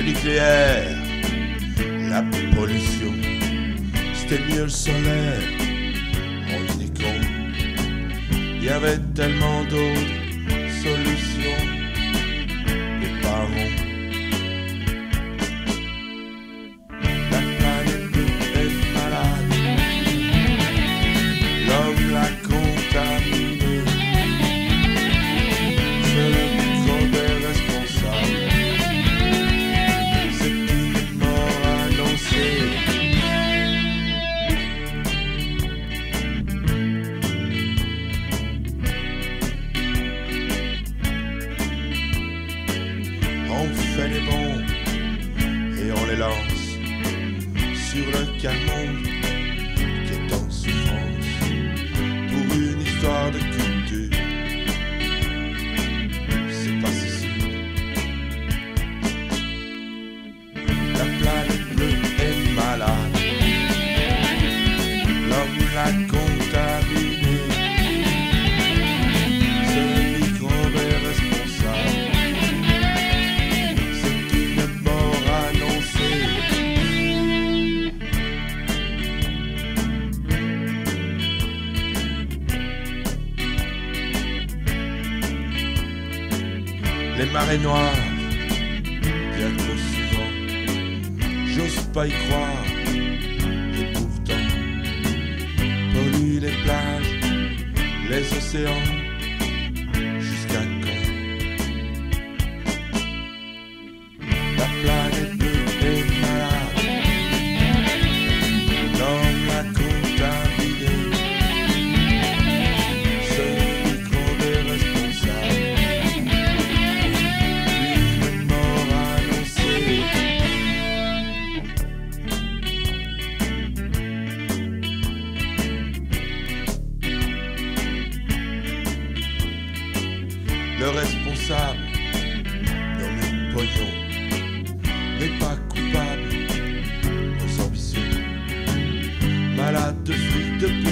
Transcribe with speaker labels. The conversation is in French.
Speaker 1: nucléaire, la pollution, c'était mieux le solaire. On est con, il y avait tellement d'autres solutions. Les parents, la planète bleue est malade, l'homme l'a contaminé, c'est le microbe est responsable, c'est une mort annoncée. On fait les bombes et on les lance sur le canon qui est en souffrance pour une histoire de culture. C'est pas ceci. La planète bleue est malade, l'homme l'a contaminé, ce microbe est responsable. Les marées noires, bien trop souvent, j'ose pas y croire, et pourtant, polluent les plages, les océans, jusqu'à quand? La planète bleue est malade, l'homme l'a contaminé, ce microbe est responsable. Le responsable, nommé Pognon, n'est pas coupable. Nos ambitions, malades de fric, de